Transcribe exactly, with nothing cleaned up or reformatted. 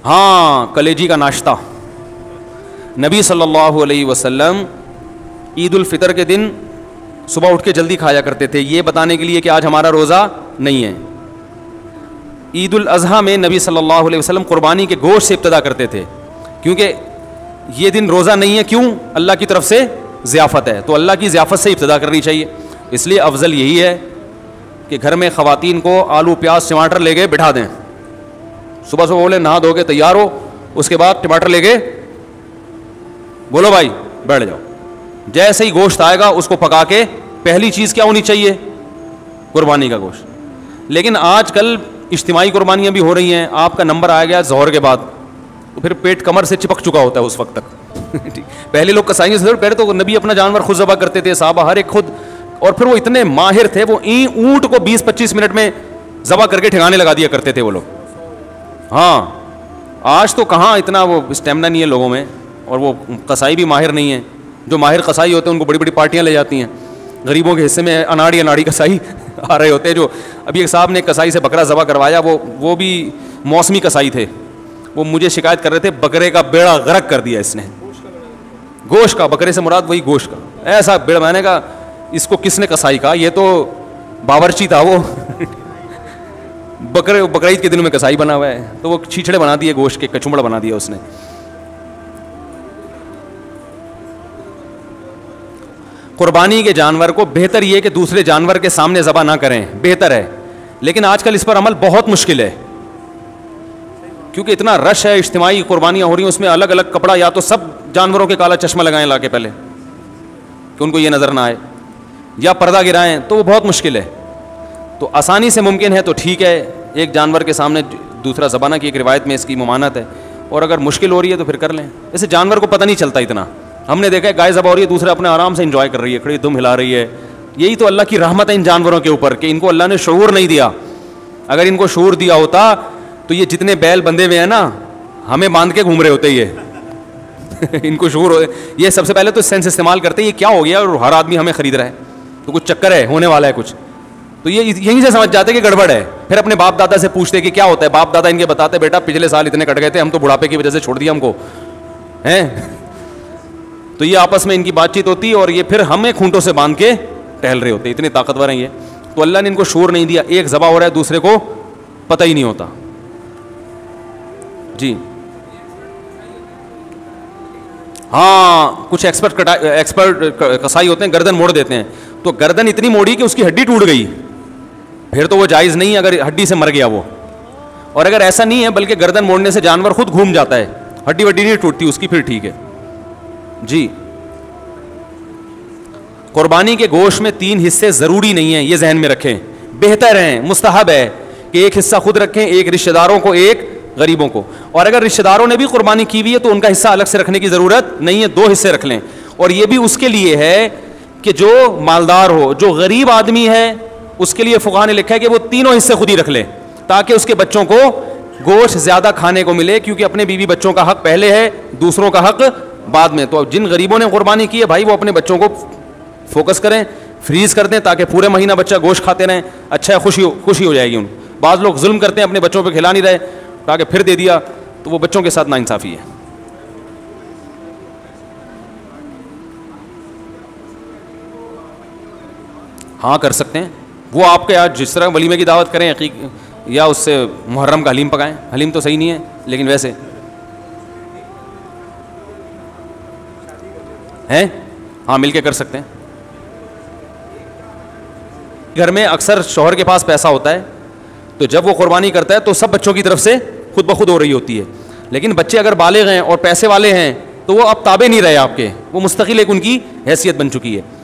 हाँ, कलेजी का नाश्ता। नबी सल्लल्लाहु अलैहि वसल्लम ईद उल फितर के दिन सुबह उठ के जल्दी खाया करते थे, ये बताने के लिए कि आज हमारा रोज़ा नहीं है। ईद उल अज़हा में नबी सल्लल्लाहु अलैहि वसल्लम कुर्बानी के गोश्त से इब्तिदा करते थे, क्योंकि ये दिन रोज़ा नहीं है। क्यों? अल्लाह की तरफ से ज़ियाफ़त है, तो अल्लाह की ज़ियाफ़त से इब्तिदा करनी चाहिए। इसलिए अफजल यही है कि घर में ख़वातीन को आलू प्याज टमाटर ले गए बिठा दें, सुबह सुबह बोले नहा धो के तैयार हो, उसके बाद टमाटर ले गए बोलो भाई बैठ जाओ। जैसे ही गोश्त आएगा उसको पका के, पहली चीज़ क्या होनी चाहिए? कुर्बानी का गोश्त। लेकिन आजकल इज्तिमाई कुर्बानियाँ भी हो रही हैं, आपका नंबर आ गया ज़ोहर के बाद, तो फिर पेट कमर से चिपक चुका होता है उस वक्त तक। पहले लोग कसाइयों से, पहले तो नबी अपना जानवर खुद ज़बा करते थे, साहबा हर एक खुद, और फिर वो इतने माहिर थे, वो ई ऊँट को बीस पच्चीस मिनट में ज़बा करके ठिकाने लगा दिया करते थे वो लोग। हाँ, आज तो कहाँ इतना वो स्टेमिना नहीं है लोगों में, और वो कसाई भी माहिर नहीं है। जो माहिर कसाई होते हैं उनको बड़ी बड़ी पार्टियाँ ले जाती हैं, गरीबों के हिस्से में अनाड़ी अनाड़ी कसाई आ रहे होते हैं। जो अभी एक साहब ने कसाई से बकरा ज़बा करवाया, वो वो भी मौसमी कसाई थे, वो मुझे शिकायत कर रहे थे बकरे का बेड़ा गर्क कर दिया इसने, गोश्त का, बकरे से मुराद वही गोश्त का। ऐसा बेड़ा, मैंने कहा इसको किसने कसाई कहा? ये तो बावर्ची था वो बकरे बकरीद के दिनों में कसाई बना हुआ है, तो वो छीछड़े बना दिए गोश्त के, कचुम्बड़ बना दिया उसने। कुर्बानी के जानवर को बेहतर ये कि दूसरे जानवर के सामने ज़बा ना करें, बेहतर है। लेकिन आजकल इस पर अमल बहुत मुश्किल है, क्योंकि इतना रश है, इज्तिमाई कुर्बानियाँ हो रही हैं, उसमें अलग अलग कपड़ा, या तो सब जानवरों के काला चश्मा लगाएं ला के पहले कि उनको ये नज़र ना आए, या पर्दा गिराएं, तो वो बहुत मुश्किल है। तो आसानी से मुमकिन है तो ठीक है, एक जानवर के सामने दूसरा ज़बाना की एक रिवायत में इसकी मुमानत है, और अगर मुश्किल हो रही है तो फिर कर लें। ऐसे जानवर को पता नहीं चलता इतना, हमने देखा है गाय ज़बा हो रही है, दूसरा अपने आराम से इंजॉय कर रही है, खड़ी दुम हिला रही है। यही तो अल्लाह की रहमत है इन जानवरों के ऊपर कि इनको अल्लाह ने शऊर नहीं दिया। अगर इनको शऊर दिया होता तो ये जितने बैल बंधे हुए हैं ना, हमें बांध के घूम रहे होते ये इनको शऊर हो, ये सबसे पहले तो सेंस इस्तेमाल करते हैं, ये क्या हो गया और हर आदमी हमें खरीद रहा है, तो कुछ चक्कर है, होने वाला है कुछ, तो ये यहीं से समझ जाते कि गड़बड़ है। फिर अपने बाप दादा से पूछते कि क्या होता है, बाप दादा इनके बताते बेटा पिछले साल इतने कट गए थे, हम तो बुढ़ापे की वजह से छोड़ दिया हमको, हैं। तो ये आपस में इनकी बातचीत होती है, और ये फिर हमें खूंटों से बांध के टहल रहे होते, इतने ताकतवर हैं ये। तो अल्लाह ने इनको शूर नहीं दिया, एक ज़बा हो रहा है दूसरे को पता ही नहीं होता। जी हाँ, कुछ एक्सपर्ट कटा एक्सपर्ट कसाई होते हैं, गर्दन मोड़ देते हैं, तो गर्दन इतनी मोड़ी कि उसकी हड्डी टूट गई, फिर तो वो जायज़ नहीं अगर हड्डी से मर गया वो। और अगर ऐसा नहीं है, बल्कि गर्दन मोड़ने से जानवर खुद घूम जाता है, हड्डी वड्डी नहीं टूटती उसकी, फिर ठीक है। जी, कुर्बानी के गोश्त में तीन हिस्से ज़रूरी नहीं है, ये जहन में रखें, बेहतर हैं, मुस्तहब है कि एक हिस्सा खुद रखें, एक रिश्तेदारों को, एक गरीबों को। और अगर रिश्तेदारों ने भी कुर्बानी की हुई है तो उनका हिस्सा अलग से रखने की ज़रूरत नहीं है, दो हिस्से रख लें। और ये भी उसके लिए है कि जो मालदार हो, जो गरीब आदमी है, उसके लिए फुक़हा ने लिखा है कि वो तीनों हिस्से खुद ही रख ले, ताकि उसके बच्चों को गोश्त ज़्यादा खाने को मिले, क्योंकि अपने बीवी बच्चों का हक पहले है, दूसरों का हक बाद में। तो जिन गरीबों ने कुर्बानी की है भाई, वो अपने बच्चों को फोकस करें, फ्रीज कर दें, ताकि पूरे महीना बच्चा गोश्त खाते रहें, अच्छा खुशी खुशी हो जाएगी उनको। बाज़ लोग जुल्म करते हैं, अपने बच्चों पे खिला नहीं रहे, ताकि फिर दे दिया, तो वो बच्चों के साथ नाइंसाफ़ी है। हाँ कर सकते हैं, वो आपके आज जिस तरह वलीमे की दावत करें, या उससे मुहर्रम का हलीम पकाएं, हलीम तो सही नहीं है लेकिन वैसे हैं, हाँ मिलके कर सकते हैं। घर में अक्सर शौहर के पास पैसा होता है, तो जब वो कुर्बानी करता है तो सब बच्चों की तरफ से खुद ब खुद हो रही होती है। लेकिन बच्चे अगर बालिग हैं और पैसे वाले हैं तो वो अब ताबे नहीं रहे आपके, वो मुस्तकिल एक उनकी हैसियत बन चुकी है।